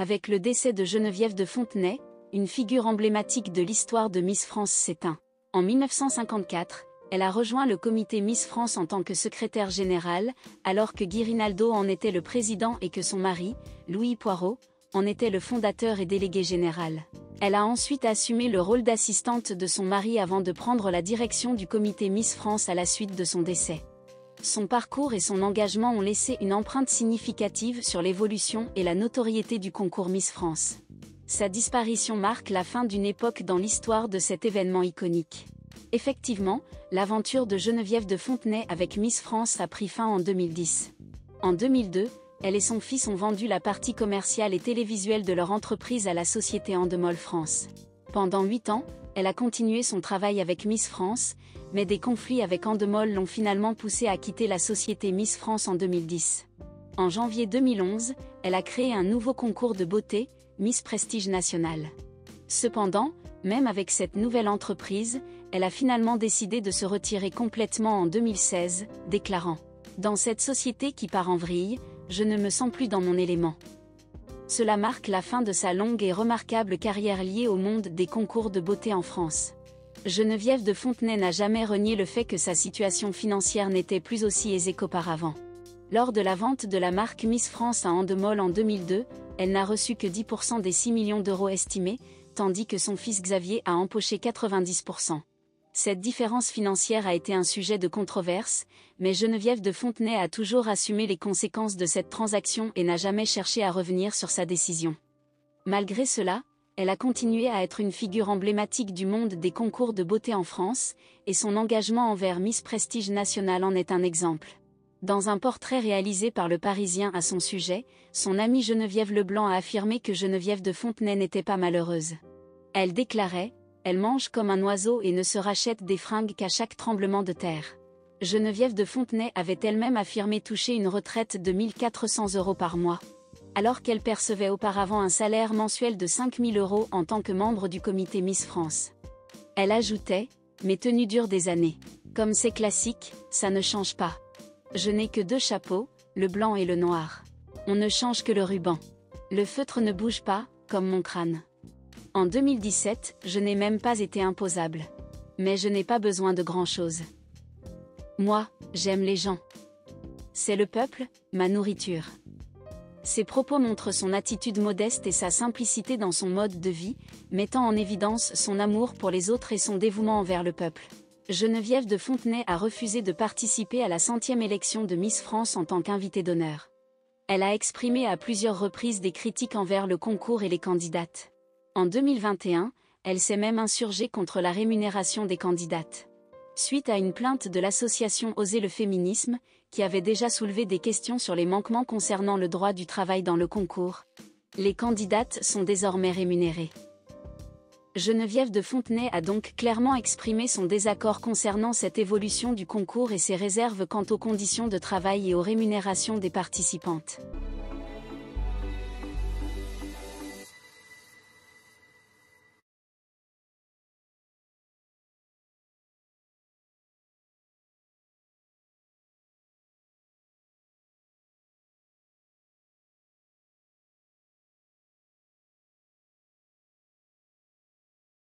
Avec le décès de Geneviève de Fontenay, une figure emblématique de l'histoire de Miss France s'éteint. En 1954, elle a rejoint le comité Miss France en tant que secrétaire générale, alors que Guy Rinaldo en était le président et que son mari, Louis Poirot, en était le fondateur et délégué général. Elle a ensuite assumé le rôle d'assistante de son mari avant de prendre la direction du comité Miss France à la suite de son décès. Son parcours et son engagement ont laissé une empreinte significative sur l'évolution et la notoriété du concours Miss France. Sa disparition marque la fin d'une époque dans l'histoire de cet événement iconique. Effectivement, l'aventure de Geneviève de Fontenay avec Miss France a pris fin en 2010. En 2002, elle et son fils ont vendu la partie commerciale et télévisuelle de leur entreprise à la société Endemol France. Pendant 8 ans, elle a continué son travail avec Miss France, mais des conflits avec Endemol l'ont finalement poussée à quitter la société Miss France en 2010. En janvier 2011, elle a créé un nouveau concours de beauté, Miss Prestige National. Cependant, même avec cette nouvelle entreprise, elle a finalement décidé de se retirer complètement en 2016, déclarant « Dans cette société qui part en vrille, je ne me sens plus dans mon élément ». Cela marque la fin de sa longue et remarquable carrière liée au monde des concours de beauté en France. Geneviève de Fontenay n'a jamais renié le fait que sa situation financière n'était plus aussi aisée qu'auparavant. Lors de la vente de la marque Miss France à Endemol en 2002, elle n'a reçu que 10% des 6 millions d'euros estimés, tandis que son fils Xavier a empoché 90%. Cette différence financière a été un sujet de controverse, mais Geneviève de Fontenay a toujours assumé les conséquences de cette transaction et n'a jamais cherché à revenir sur sa décision. Malgré cela, elle a continué à être une figure emblématique du monde des concours de beauté en France, et son engagement envers Miss Prestige National en est un exemple. Dans un portrait réalisé par Le Parisien à son sujet, son amie Geneviève Leblanc a affirmé que Geneviève de Fontenay n'était pas malheureuse. Elle déclarait « Elle mange comme un oiseau et ne se rachète des fringues qu'à chaque tremblement de terre ». Geneviève de Fontenay avait elle-même affirmé toucher une retraite de 1 400 € par mois, alors qu'elle percevait auparavant un salaire mensuel de 5 000 € en tant que membre du comité Miss France. Elle ajoutait « Mes tenues durent des années. Comme c'est classique, ça ne change pas. Je n'ai que 2 chapeaux, le blanc et le noir. On ne change que le ruban. Le feutre ne bouge pas, comme mon crâne. En 2017, je n'ai même pas été imposable. Mais je n'ai pas besoin de grand-chose. Moi, j'aime les gens. C'est le peuple, ma nourriture. » Ces propos montrent son attitude modeste et sa simplicité dans son mode de vie, mettant en évidence son amour pour les autres et son dévouement envers le peuple. Geneviève de Fontenay a refusé de participer à la 100e élection de Miss France en tant qu'invitée d'honneur. Elle a exprimé à plusieurs reprises des critiques envers le concours et les candidates. En 2021, elle s'est même insurgée contre la rémunération des candidates. Suite à une plainte de l'association Oser le féminisme, qui avait déjà soulevé des questions sur les manquements concernant le droit du travail dans le concours, les candidates sont désormais rémunérées. Geneviève de Fontenay a donc clairement exprimé son désaccord concernant cette évolution du concours et ses réserves quant aux conditions de travail et aux rémunérations des participantes.